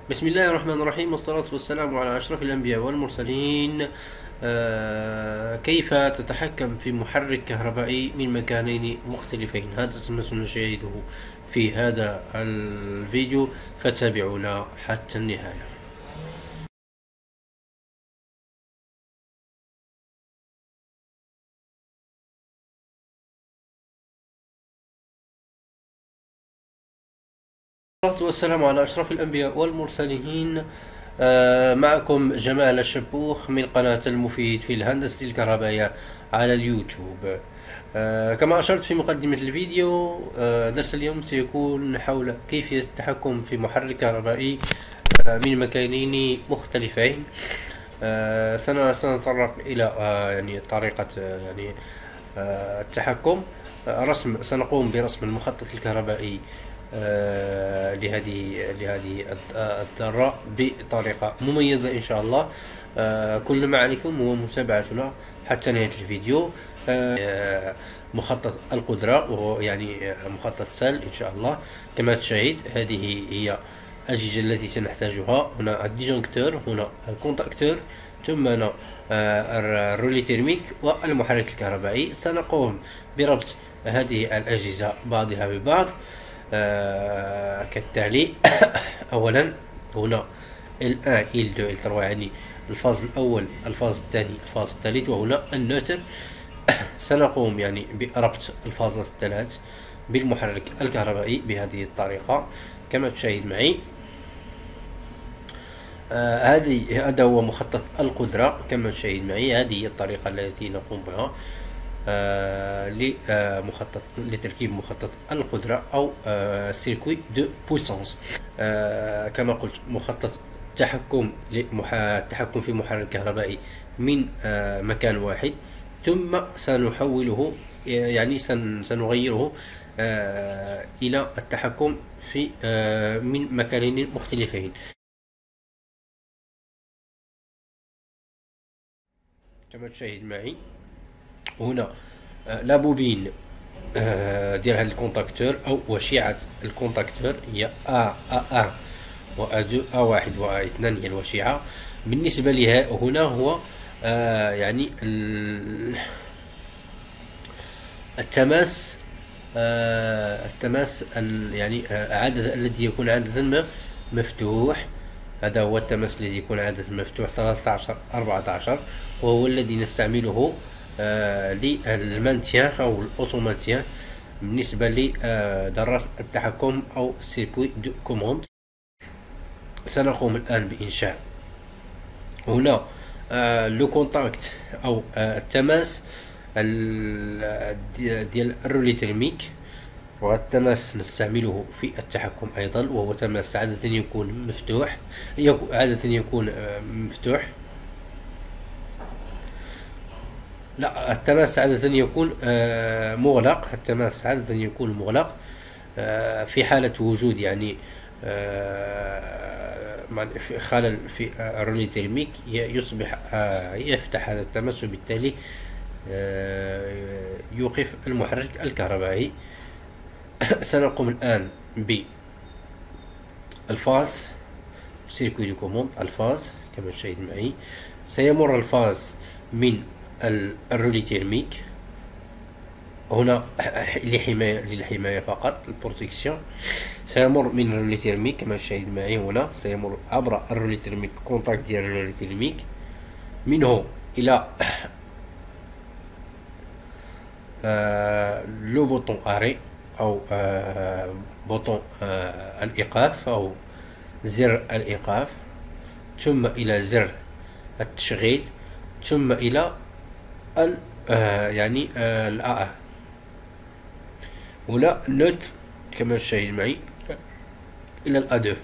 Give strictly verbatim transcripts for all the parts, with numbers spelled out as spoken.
بسم الله الرحمن الرحيم، والصلاة والسلام على أشرف الأنبياء والمرسلين. آه كيف تتحكم في محرك كهربائي من مكانين مختلفين؟ هذا سنشاهده في هذا الفيديو، فتابعونا حتى النهاية. والصلاة والسلام على أشرف الأنبياء والمرسلين. آه معكم جمال الشبوخ من قناة المفيد في الهندسة الكهربائية على اليوتيوب. آه كما أشرت في مقدمة الفيديو، آه درس اليوم سيكون حول كيفية التحكم في محرك كهربائي آه من مكانين مختلفين. آه سنتطرق إلى آه يعني طريقة آه يعني آه التحكم. آه رسم سنقوم برسم المخطط الكهربائي آه لهذه لهذه الذرة بطريقة مميزة إن شاء الله. آه كل ما عليكم هو متابعتنا حتى نهاية الفيديو. آه مخطط القدرة، وهو يعني مخطط سل إن شاء الله. كما تشاهد، هذه هي الأجهزة التي سنحتاجها. هنا الديجونكتور، هنا الكونتاكتور، ثم هنا آه الرولي تيرميك والمحرك الكهربائي. سنقوم بربط هذه الأجهزة بعضها ببعض آه كالتالي. أولا هنا ال واحد ال اثنين ال ثلاثة، يعني الفاز الأول، الفاز الثاني، الفاز الثالث، وهنا النوتر. سنقوم يعني بربط الفازات الثلاث بالمحرك الكهربائي بهذه الطريقة كما تشاهد معي. آه هذه هذا هو مخطط القدرة كما تشاهد معي. هذه هي الطريقة التي نقوم بها آه لمخطط لتركيب مخطط القدرة أو آه سيركوي دو بويسانس. آه كما قلت، مخطط تحكم التحكم في محرك كهربائي من آه مكان واحد، ثم سنحوله، يعني سن سنغيره آه إلى التحكم في آه من مكانين مختلفين. كما تشاهد معي هنا آه لا بوبين آه ديال هذا الكونتاكتور او وشيعة الكونتاكتور هي ا ا ا و ا اثنين ا واحد و ا اثنين هي الوشيعة. بالنسبة لها هنا هو آه يعني التماس، آه التماس يعني آه عادة الذي يكون عادة ما مفتوح. هذا هو التماس الذي يكون عادة مفتوح ثلاثة عشر أربعة عشر، وهو الذي نستعمله آه للمانتيان أو الأوتوماتيان بالنسبة لدرات التحكم أو سيركوي دو كوموند. سنقوم الآن بإنشاء هنا آه لو كونتاكت أو آه التماس ديال الرولي ترميك، والتماس نستعمله في التحكم أيضا، وهو تماس عادة يكون مفتوح، عادة يكون مفتوح لا التماس عادة يكون مغلق. التماس عادة يكون مغلق في حالة وجود يعني في خلل في الرولي ترميك يصبح يفتح هذا التماس، وبالتالي يوقف المحرك الكهربائي. سنقوم الآن بالفاز سيركوي دو كوموند. الفاز كما تشاهد معي، سيمر الفاز من الرولي تيرميك هنا لحماية للحماية فقط، البروتكسيون. سيمر من الرولي تيرميك كما تشاهد معي، هنا سيمر عبر الرولي تيرميك، كونتاكت ديال الرولي تيرميك، منه إلى آه لو بوطون اري او آه بوطون آه الايقاف او زر الايقاف، ثم الى زر التشغيل، ثم الى ال آه يعني آه الا هنا نوت كما تشاهد معي الى الا اثنين.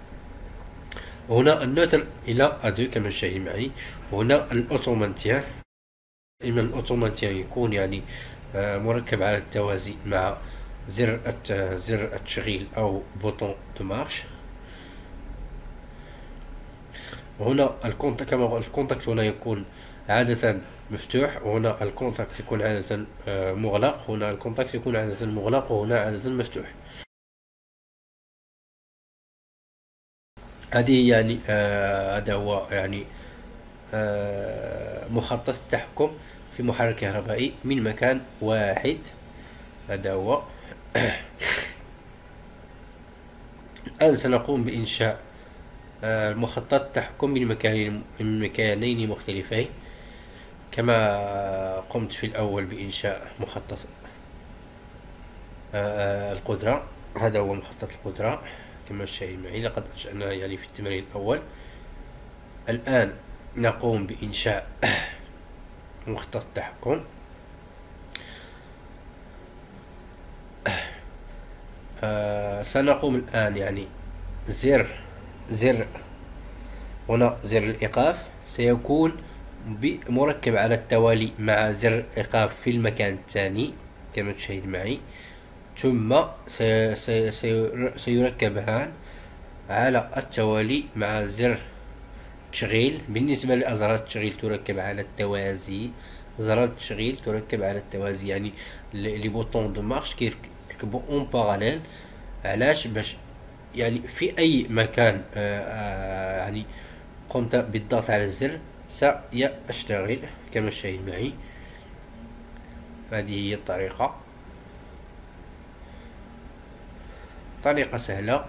هنا النوتر الى اثنين كما تشاهد معي. هنا الاوتوماتيان، دائما الاوتوماتيان يكون يعني آه مركب على التوازي مع زر زر التشغيل او بوطون دو مارش. هنا الكونتاكت كما الكونتاكت هنا يكون عادة مفتوح، وهنا الكونتاكت يكون عادة مغلق. هنا الكونتاكت يكون عادة مغلق، وهنا عادة مفتوح. هذه يعني آه، هذا هو يعني آه، مخطط التحكم في محرك كهربائي من مكان واحد. هذا هو. الآن سنقوم بإنشاء آه، مخطط التحكم من مكانين من مكانين مختلفين، كما قمت في الأول بإنشاء مخطط آه، القدرة. هذا هو مخطط القدرة كما تشاهد معي، لقد أنشأناه يعني في التمرين الأول. الآن نقوم بإنشاء مخطط التحكم. آه سنقوم الآن يعني زر زر هنا زر الإيقاف سيكون مركب على التوالي مع زر الإيقاف في المكان الثاني كما تشاهد معي، ثم سي سي سي سيركبان على التوالي مع زر التشغيل. بالنسبة لأزرار التشغيل تركب على التوازي، أزرار التشغيل تركب على التوازي، يعني لي بوطون دو مارش كيركبوا اون باراليل. علاش؟ باش يعني في أي مكان آه آه يعني قمت بالضغط على الزر سيشتغل كما تشاهد معي. هذه هي الطريقة، طريقة سهلة.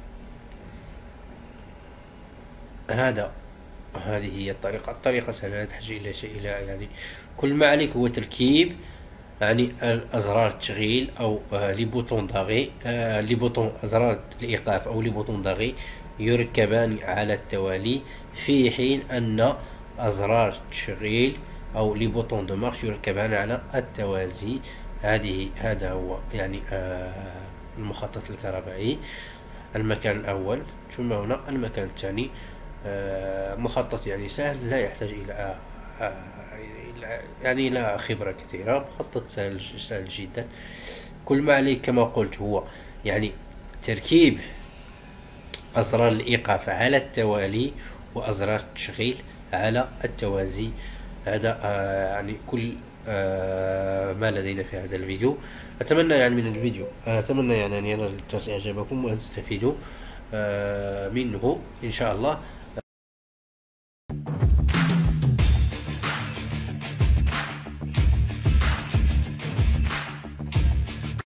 هذا هذه هي الطريقة الطريقة سهلة، لا تحتاج إلى شيء إلى يعني كل ما عليك هو تركيب يعني الأزرار التشغيل أو آه لي بوطون داغي آه لي بوطون أزرار الإيقاف أو لي بوطون داغي يركبان على التوالي، في حين أن أزرار التشغيل أو لي بوطون دو مارش يركبان على التوازي. هذه هذا هو يعني آه المخطط الكهربائي، المكان الأول. ثم هنا المكان الثاني، آه مخطط يعني سهل، لا يحتاج إلى آه يعني لا خبرة كثيرة، مخطط سهل سهل جدا. كل ما عليك كما قلت هو يعني تركيب أزرار الإيقاف على التوالي وأزرار التشغيل على التوازي. هذا آه يعني كل آه ما لدينا في هذا الفيديو. أتمنى يعني من الفيديو أتمنى يعني أن ينال الناس إعجابكم وأن تستفيدوا آه منه إن شاء الله.